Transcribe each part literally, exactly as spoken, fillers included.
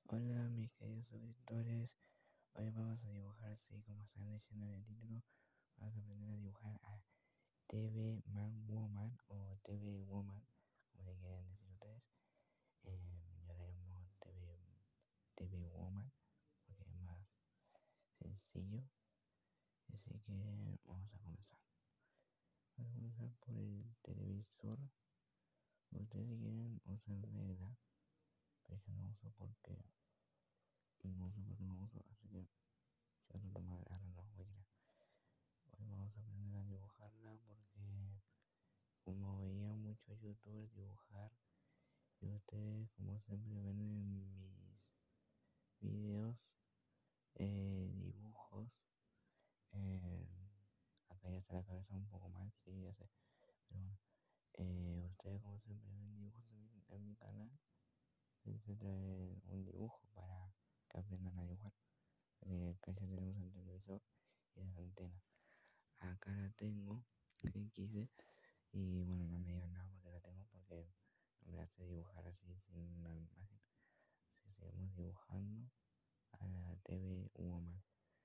Hola mis queridos suscriptores, hoy vamos a dibujar así como están leyendo en el título. Vamos a aprender a dibujar a T V Man Woman o T V Woman, como le quieran decir ustedes. Eh, yo la llamo T V, T V Woman porque es más sencillo. Así que vamos a comenzar. Vamos a comenzar por el televisor. Ustedes si quieren usan regla, pero yo no uso porque no uso porque no uso, así que yo no tomar ahora no voy a ir. Hoy vamos a aprender a dibujarla porque como veía muchos youtubers dibujar y ustedes como siempre ven en mis videos eh, dibujos, eh, acá ya está la cabeza un poco mal, sí, ya sé, pero bueno, eh, ustedes como siempre ven dibujos en mi, en mi canal, pensé traer un dibujo para que aprendan a dibujar. Eh, acá ya tenemos el televisor y la antena. Acá la tengo X D. Y bueno, no me digan nada porque la tengo porque no me hace dibujar así sin una imagen. Así seguimos dibujando a la T V Woman.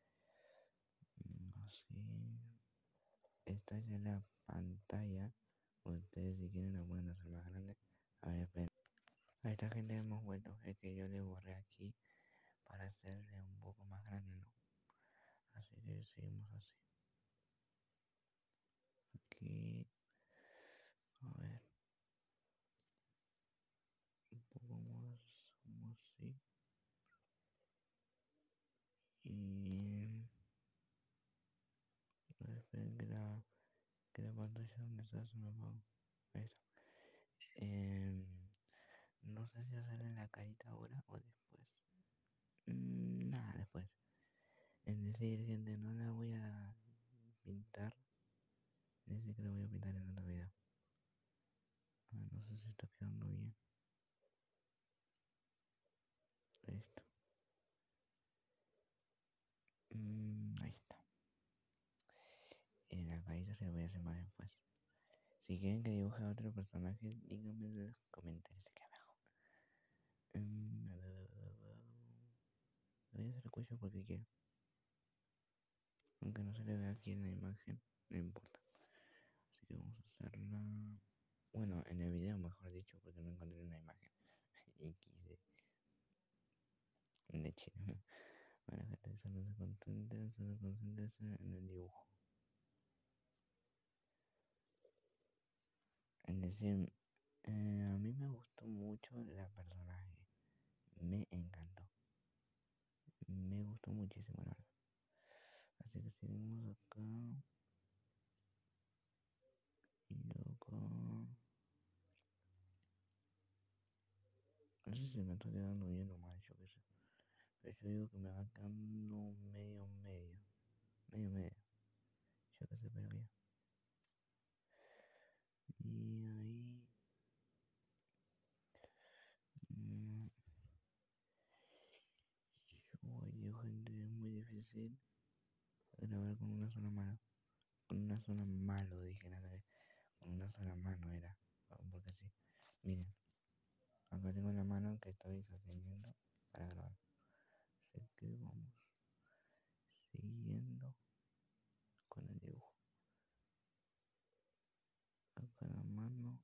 Así. Esta es la pantalla. Ustedes si quieren la pueden hacer más grande. A ver, esperen. A esta gente hemos vuelto. Es que yo le borré aquí para hacerle un poco más grande, ¿no? Así que seguimos así. Aquí. A ver. Un poco más. Como así. Y... esperen que la, que la pantalla donde está se me apagó. Ahí está. Eh, no sé si hacerle la carita ahora o después. Mm, nada, después. Es decir, gente, no la voy a pintar. Es decir, que la voy a pintar en otro video. A ver, no sé si está quedando bien. Listo. Mm, ahí está. Y la carita se la voy a hacer más después. Si quieren que dibuje a otro personaje, díganme en los comentarios aquí abajo. Mm, a ver, a ver, a ver. Le voy a hacer el cuello porque quiero. Aunque no se le vea aquí en la imagen, no importa. Así que vamos a hacerla. Bueno, en el video mejor dicho, porque no encontré una imagen. X de, de chino. Bueno, gente, solo se concentren, solo concéntrense en el dibujo. Es decir, eh, a mí me gustó mucho la personaje. Me encantó. Me gustó muchísimo, la verdad. Así que seguimos acá. Y luego... no sé si me está quedando bien o mal, yo qué sé. Pero yo digo que me va quedando medio medio. Medio medio. Yo qué sé, pero bien. Y ahí... Mm, yo, gente, es muy difícil grabar con una sola mano. Con una sola mano, dije nada vez. Con una sola mano era. Porque sí. Miren. Acá tengo la mano que estoy sosteniendo para grabar. Así que vamos siguiendo con el dibujo. Acá la mano.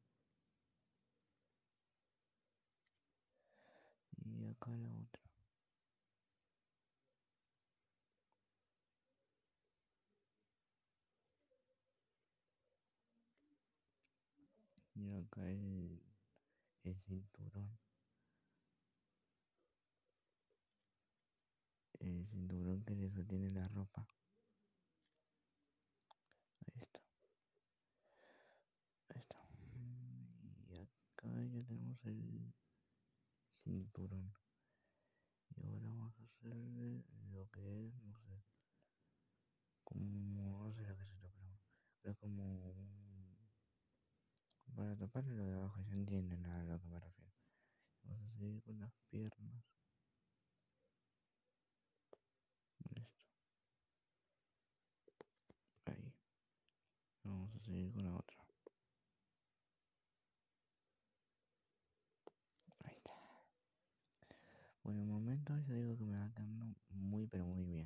Y acá la otra. Y acá el, el cinturón. El cinturón que le sostiene la ropa. Ahí está. Ahí está. Y acá ya tenemos el cinturón. Y ahora vamos a hacerle lo que es, no sé. Como, no sé lo que es esto, pero pero es como un... para taparle lo de abajo, ya entienden a lo que me refiero. Vamos a seguir con las piernas. Listo. Ahí. Vamos a seguir con la otra. Ahí está. Por el momento yo digo que me va quedando muy pero muy bien.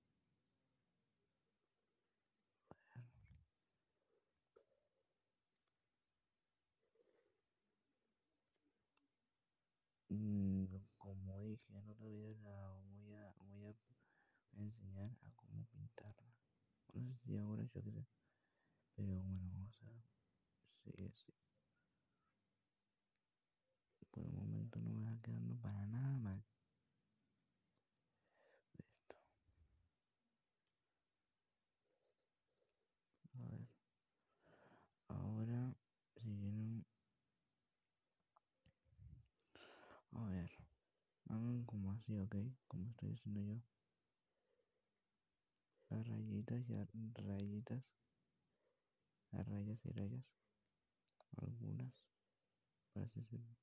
Mm, como dije en otro video, la voy a, voy a enseñar a cómo pintarla. No sé si ahora yo qué sé, pero bueno, vamos a seguir así. Por el momento no me va quedando para nada mal esto. A ver, ahora si vienen, a ver, hagan como así, ok, como estoy haciendo yo. Las rayitas y rayitas, las rayas y rayas, algunas, para así decirlo.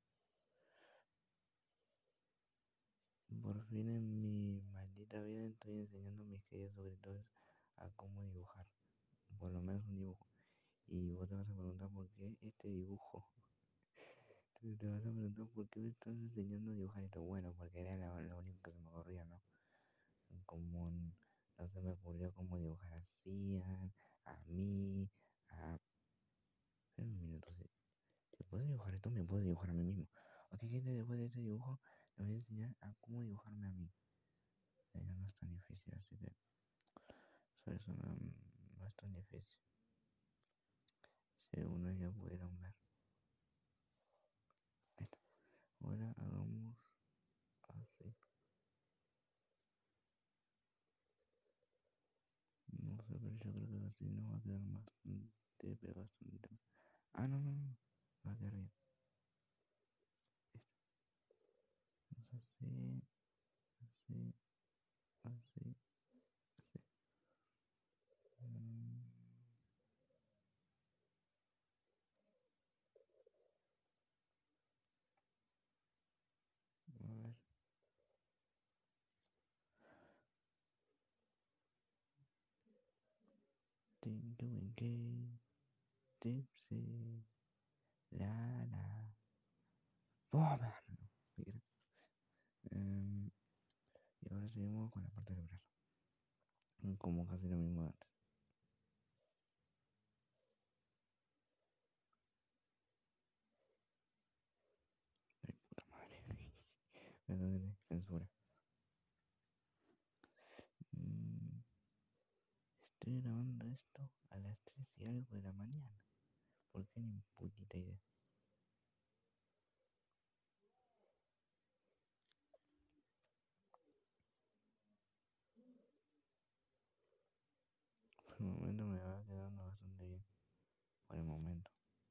Por fin en mi maldita vida estoy enseñando a mis queridos suscriptores a cómo dibujar, por lo menos un dibujo. Y vos te vas a preguntar por qué este dibujo. Te, te vas a preguntar por qué me estás enseñando a dibujar esto. Bueno, porque era lo, lo único que se me ocurría, ¿no? Como no se me ocurrió cómo dibujar a Cian, a mí, a... Espera un minuto, si, si puedo dibujar esto, me puedo dibujar a mí mismo. Ok, gente, después de este dibujo, les voy a enseñar a cómo dibujarme a mí. Ya no es tan difícil, así que... Por eso no, no es tan difícil. Si algunos ya pudieron ver. Ahí está. Ahora hagamos así. No sé, pero yo creo que así nos va a quedar bastante, bastante. Ah, no, no, no. Va a quedar bien. Listo. Vamos así, así, así, así. Mm, a ver. Tinky Winky, Tipsy, la la. ¡Toma! No, um, y ahora seguimos con la parte del brazo. Como casi lo mismo de antes. Ay, puta madre. Perdón, censura. Mm, estoy grabando esto a las tres y algo de la mañana. ¿Por qué ni putita idea? Por el momento me va quedando bastante bien. Por el momento.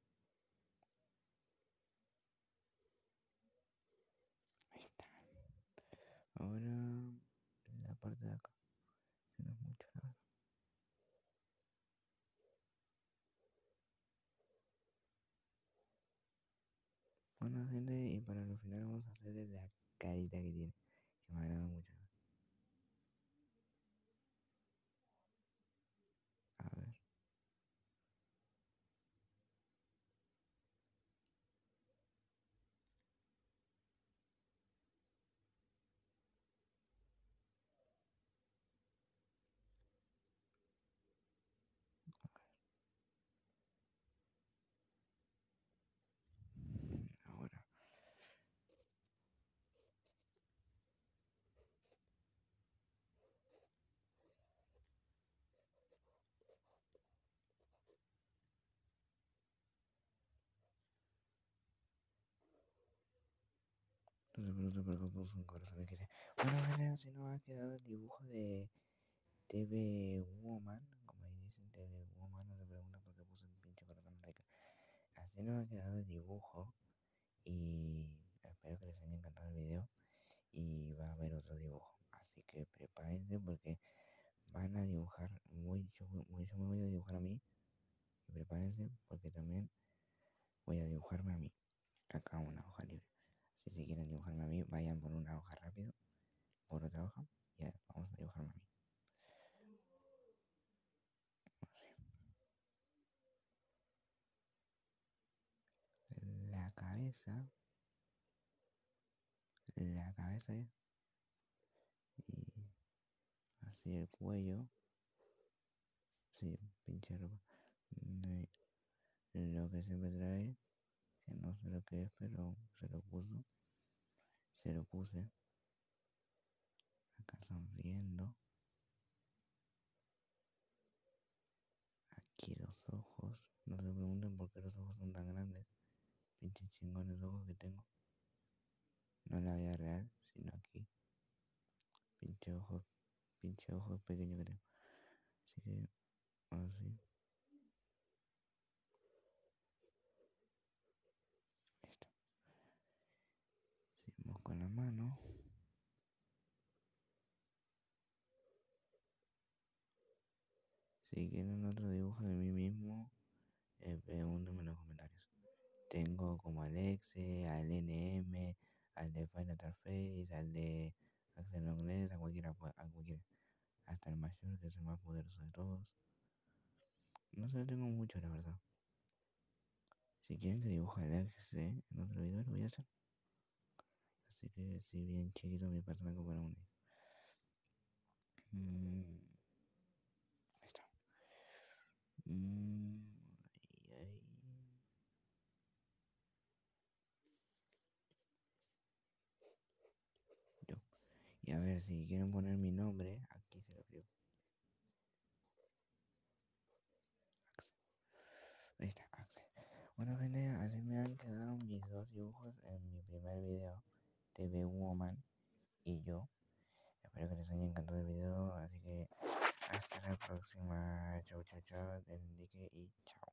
Ahí está. Ahora la parte de acá. Que no es mucho, la verdad. Bueno, gente, y para los finales vamos a hacerle la carita que tiene. Que me agrada mucho. A ver. Ahora. No se pregunten por qué puso un corazón que sea. Bueno, gente, así nos ha quedado el dibujo de T V Woman. Como ahí dicen T V Woman, no se preguntan por qué puse un pinche corazón like. Así nos ha quedado el dibujo. Y espero que les haya encantado el video. Y va a haber otro dibujo. Así que prepárense porque van a dibujar. Muy, yo, muy, yo me voy a dibujar a mí. Y prepárense porque también voy a dibujarme a mí. Acá una hoja libre. Así si quieren dibujarme a mí, vayan por una hoja rápido. Por otra hoja. Y ya, vamos a dibujarme a mí. La cabeza, la la cabeza y así el cuello, sí, pinche ropa. Mm, Lo que siempre trae, que no sé lo que es, pero se lo puso, se lo puse, acá sonriendo, aquí los ojos, no se pregunten por qué los ojos son tan grandes, pinche chingones ojos que tengo, no en la vida real, sino aquí, pinche ojos, pinche ojos pequeños que tengo, así que, así, listo, seguimos con la mano. Si quieren otro dibujo de mí mismo, eh, pregúntenme en los comentarios. Tengo como al Exe, al N M, al de Final Fantasy, al de Axel Inglés, a cualquiera, pues, a cualquiera. Hasta el mayor, que es el más poderoso de todos. No sé, tengo mucho, la verdad. Si quieren que dibuje al Exe en otro video, lo voy a hacer. Así que si bien chiquito mi personaje para un día. Mm, ahí está. Mm, ahí, ahí. Yo. Y a ver, si quieren poner mi nombre, aquí se lo escribo. Ahí está, Axel. Bueno, gente, así me han quedado mis dos dibujos en mi primer video, T V Woman y yo. Espero que les haya encantado el video, así que hasta la próxima. Chau, chau, chau, Enrique y chao.